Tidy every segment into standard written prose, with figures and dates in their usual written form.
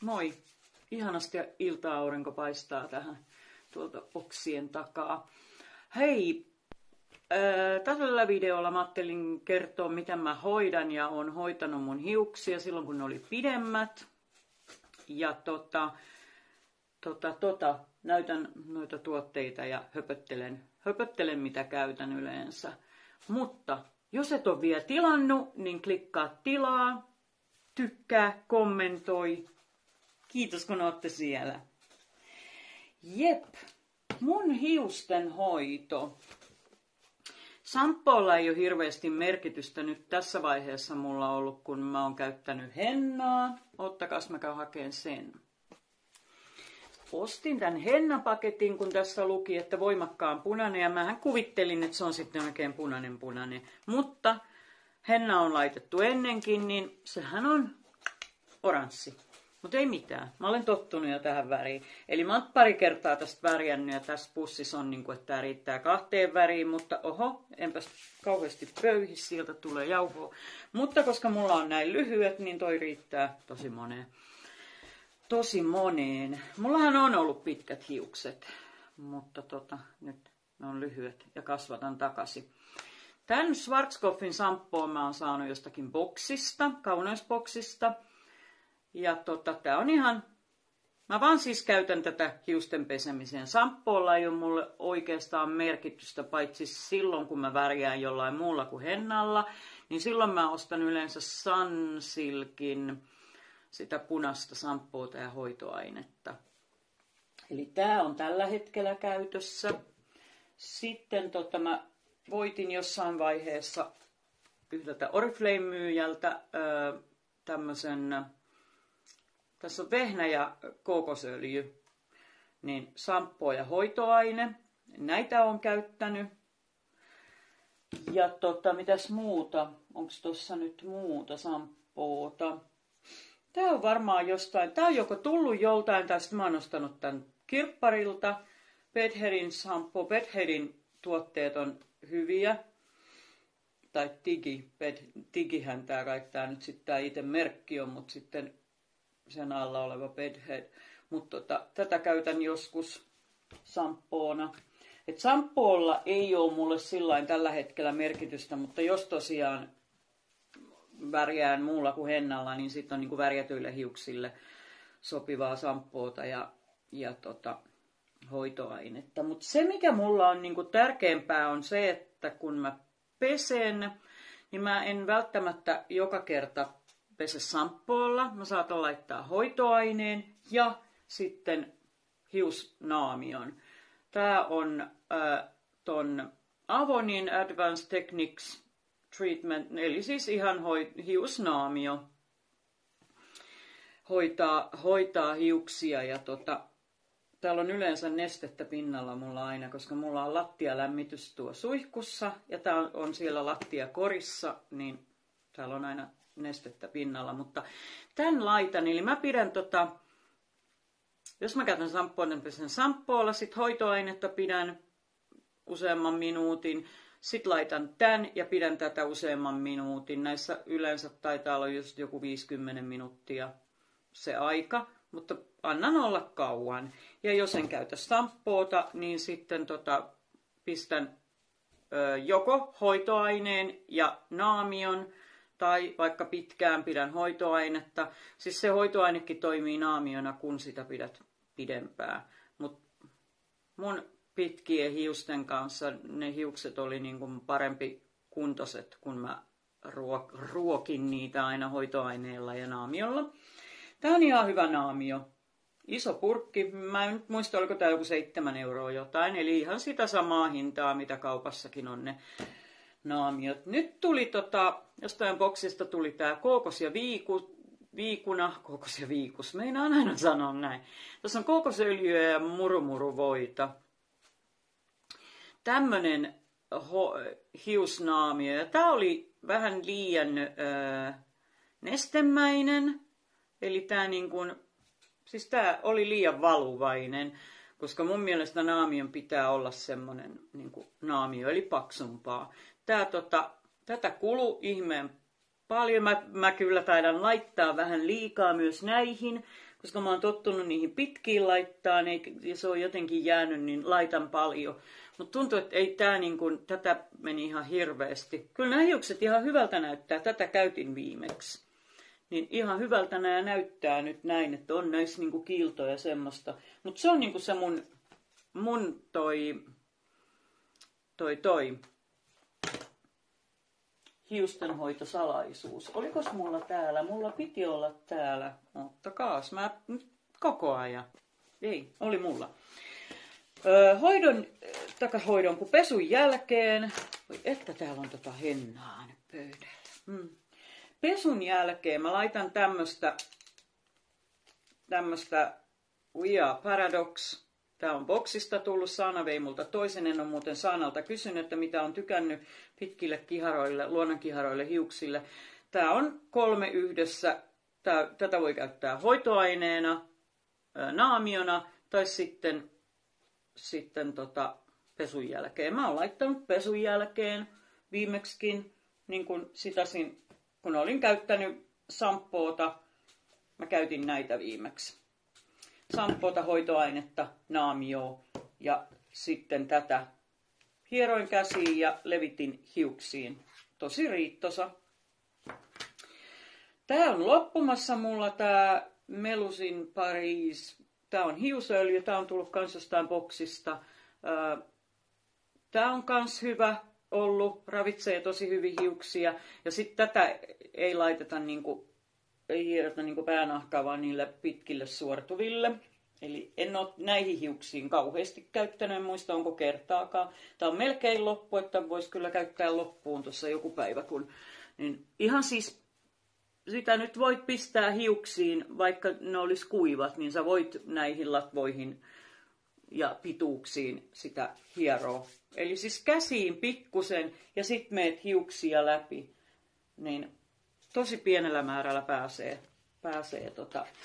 Moi! Ihanasti ilta-aurinko paistaa tähän tuolta oksien takaa. Hei! Tällä videolla mä ajattelin kertoa, miten mä hoidan ja oon hoitanut mun hiuksia silloin, kun ne oli pidemmät. Ja näytän noita tuotteita ja höpöttelen mitä käytän yleensä. Mutta jos et ole vielä tilannut, niin klikkaa tilaa, tykkää, kommentoi. Kiitos kun ootte siellä. Jep, mun hiusten hoito. Shampoolla ei ole hirveästi merkitystä nyt tässä vaiheessa mulla ollut, kun mä oon käyttänyt hennaa. Ottakas mä käyn hakeen sen. Ostin tämän hennapaketin, kun tässä luki, että voimakkaan punainen, ja mähän kuvittelin, että se on sitten oikein punainen. Mutta henna on laitettu ennenkin, niin sehän on oranssi. Mutta ei mitään. Mä olen tottunut jo tähän väriin. Eli mä oon pari kertaa tästä värjännyt, ja tässä pussissa on niin kuin, että tää riittää 2 väriin, mutta oho, enpäs kauheasti pöyhi, sieltä tulee jauhoa. Mutta koska mulla on näin lyhyet, niin toi riittää tosi moneen. Mullahan on ollut pitkät hiukset, mutta nyt ne on lyhyet ja kasvatan takaisin. Tän Schwarzkopfin shampoo mä oon saanut jostakin boksista, kauneusboksista. Ja tää on ihan, mä vaan siis käytän tätä hiusten pesemiseen. Shampoolla ei ole mulle oikeastaan merkitystä, paitsi silloin kun mä värjään jollain muulla kuin hennalla. Niin silloin mä ostan yleensä Sunsilkin sitä punaista shampoota ja hoitoainetta. Eli tää on tällä hetkellä käytössä. Sitten mä voitin jossain vaiheessa yhdeltä Oriflame-myyjältä tämmösen, tässä on vehnä ja kookosöljy, niin shampoo ja hoitoaine. Näitä on käyttänyt. Ja mitäs muuta? Onko tuossa nyt muuta shampoota? Tää on varmaan jostain. Tää on joko tullut joltain, tai sitten mä oon ostanut tän kirpparilta. Bedheadin shampoo. Bedheadin tuotteet on hyviä. Tai Tigihän tää kai tää nyt sitten tää itse merkki on, mutta sitten sen alla oleva Bedhead. Mutta tätä käytän joskus shampoona. Et shampoolla ei ole mulle sillain tällä hetkellä merkitystä, mutta jos tosiaan värjään muulla kuin hennalla, niin sitten on niin kuin värjätyille hiuksille sopivaa shampoota ja hoitoainetta. Mutta se mikä mulla on niin kuin tärkeämpää on se, että kun mä pesen, niin mä en välttämättä joka kerta pese shampoolla. Mä saatan laittaa hoitoaineen ja sitten hiusnaamion. Tää on ton Avonin Advanced Techniques Treatment, eli siis ihan hiusnaamio. Hoitaa hiuksia ja täällä on yleensä nestettä pinnalla mulla aina, koska mulla on lattialämmitys tuo suihkussa ja tää on siellä lattiakorissa, niin täällä on aina nestettä pinnalla. Mutta tän laitan, eli mä pidän jos mä käytän shampoon, pesen shampoolla, sit hoitoainetta pidän useamman minuutin, sit laitan tän ja pidän tätä useamman minuutin. Näissä yleensä taitaa olla just joku 50 minuuttia se aika, mutta annan olla kauan. Ja jos en käytä shampoota, niin sitten pistän joko hoitoaineen ja naamion, tai vaikka pitkään pidän hoitoainetta. Siis se hoitoainekin toimii naamiona, kun sitä pidät pidempään. Mutta mun pitkien hiusten kanssa ne hiukset oli niin kuin parempi kuntoiset, kun mä ruokin niitä aina hoitoaineella ja naamiolla. Tää on ihan hyvä naamio. Iso purkki. Mä en nyt muista, oliko tää joku 7 € jotain. Eli ihan sitä samaa hintaa, mitä kaupassakin on ne naamiot. Nyt tuli jostain boksista tuli tää kookos ja viikus, meinaan aina sanoa näin. Tässä on kookosöljyä ja murumuruvoita. Tämmönen hiusnaamio. Ja tää oli vähän liian nestemäinen. Eli tää siis tää oli liian valuvainen. Koska mun mielestä naamion pitää olla semmonen naamio, eli paksumpaa. Tätä kulu ihmeen paljon. Mä kyllä taidan laittaa vähän liikaa myös näihin, koska mä oon tottunut niihin pitkiin laittaa, ja se on jotenkin jäänyt, niin laitan paljon. Mutta tuntuu, että ei tää tätä meni ihan hirveästi. Kyllä nämä hiukset ihan hyvältä näyttää, tätä käytin viimeksi. Niin ihan hyvältä nämä näyttää nyt näin, että on näissä kiiltoja semmoista. Mutta se on se mun toi hiustenhoitosalaisuus. Olikos mulla täällä? Mulla piti olla täällä. Ottakaas, mä nyt koko ajan. Ei, oli mulla. Hoidon kun pesun jälkeen. Voi että täällä on hennaa nyt pöydällä. Pesun jälkeen mä laitan tämmöstä We Are Paradox. Tää on boksista tullut, Saana vei multa toisen, en ole muuten Saanalta kysynyt, että mitä on tykännyt pitkille kiharoille, luonnonkiharoille, hiuksille. Tää on 3 yhdessä, tätä voi käyttää hoitoaineena, naamiona tai sitten pesun jälkeen. Mä oon laittanut pesun jälkeen viimeksikin, niin kun kun olin käyttänyt shampoota, mä käytin näitä viimeksi. Shampoota, hoitoainetta, naamioa ja sitten tätä hieroin käsiin ja levitin hiuksiin. Tosi riittosa. Tää on loppumassa mulla tää Melusin Paris. Tää on hiusöljy, tää on tullut kans jostain boksista. Tää on kans hyvä ollut, ravitsee tosi hyvin hiuksia. Ja sitten tätä ei laiteta ei hierota päänahkaa, vaan niille pitkille suortuville. Eli en ole näihin hiuksiin kauheasti käyttänyt, en muista onko kertaakaan. Tämä on melkein loppu, että voisi kyllä käyttää loppuun tuossa joku päivä. Niin ihan siis sitä nyt voit pistää hiuksiin, vaikka ne olisi kuivat, niin sä voit näihin latvoihin ja pituuksiin sitä hieroa. Eli siis käsiin pikkusen ja sitten meet hiuksia läpi. Niin tosi pienellä määrällä pääsee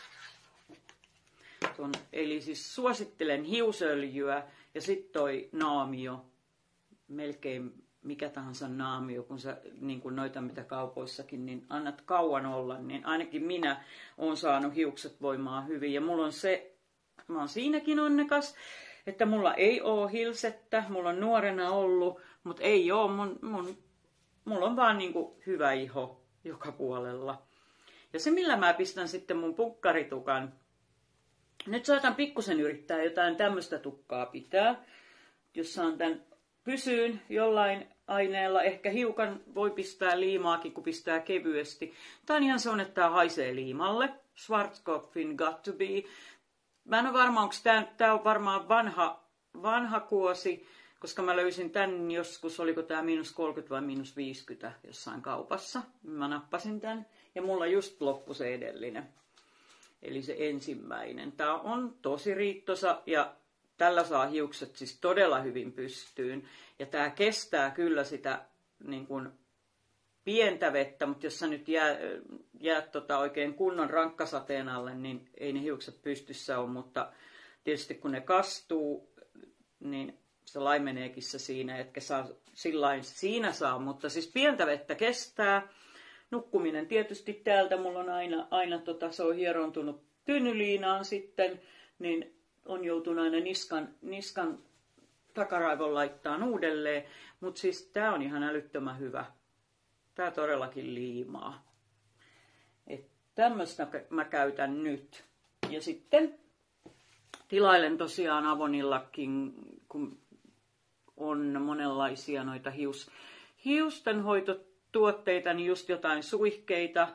eli siis suosittelen hiusöljyä ja sitten toi naamio, melkein mikä tahansa naamio, kun sä niin kuin noita mitä kaupoissakin, niin annat kauan olla, niin ainakin minä oon saanut hiukset voimaan hyvin. Ja mulla on mä oon siinäkin onnekas, että mulla ei oo hilsettä, mulla on nuorena ollut, mutta ei oo, mulla on vaan niin kuin hyvä iho joka puolella. Ja se millä mä pistän sitten mun punkkaritukan, nyt saatan pikkusen yrittää jotain tämmöistä tukkaa pitää, jos saan tämän pysyyn jollain aineella. Ehkä hiukan voi pistää liimaakin, kun pistää kevyesti. Tää on ihan se, että tää haisee liimalle. Schwarzkopfin Got to Be. Mä en ole varma, onko tää on varmaan vanha kuosi, koska mä löysin tän joskus, oliko tää -30 vai -50 jossain kaupassa. Mä nappasin tän ja mulla just loppui se edellinen. Eli se ensimmäinen. Tää on tosi riittosa ja tällä saa hiukset siis todella hyvin pystyyn. Ja tää kestää kyllä sitä niin kuin pientä vettä, mutta jos sä nyt jäät oikein kunnon rankkasateen alle, niin ei ne hiukset pystyssä ole. Mutta tietysti kun ne kastuu, niin se laimeneekin se siinä, etkä saa sillain siinä saa. Mutta siis pientä vettä kestää. Nukkuminen tietysti täältä, mulla on aina se on hierontunut tynnyliinaan sitten, niin on joutunut aina niskan takaraivon laittaa uudelleen. Mutta siis tää on ihan älyttömän hyvä. Tää todellakin liimaa. Tämmöistä mä käytän nyt. Ja sitten tilailen tosiaan Avonillakin, kun on monenlaisia noita hiustenhoitotuotteita, niin just jotain suihkeita,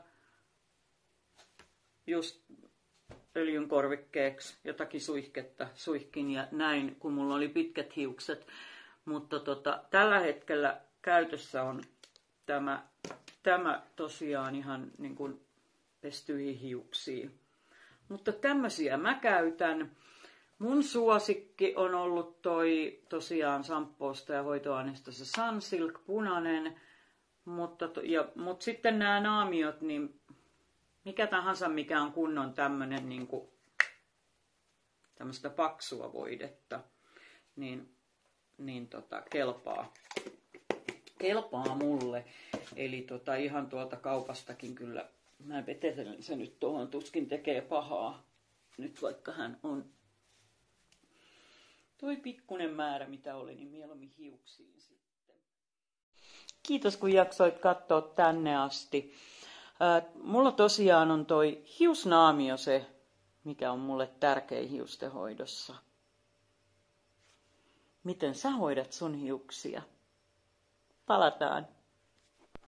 just öljyn korvikkeeksi, jotakin suihketta, suihkin ja näin, kun mulla oli pitkät hiukset. Mutta tällä hetkellä käytössä on tämä tosiaan ihan niin kuin pestyihin hiuksiin. Mutta tämmöisiä mä käytän. Mun suosikki on ollut tosiaan shampoosta ja hoitoaineesta se Sunsilk punainen, mutta sitten nämä naamiot, niin mikä tahansa mikä on kunnon tämmönen niinku tämmöistä paksua voidetta, niin kelpaa. kelpaa mulle. Eli ihan tuolta kaupastakin kyllä, mä vetetelen se nyt tuohon, tuskin tekee pahaa. Nyt vaikka hän on toi pikkunen määrä, mitä oli, niin mieluummin hiuksiin sitten. Kiitos kun jaksoit katsoa tänne asti. Mulla tosiaan on toi hiusnaamio se, mikä on mulle tärkein hiustenhoidossa. Miten sä hoidat sun hiuksia? Palataan.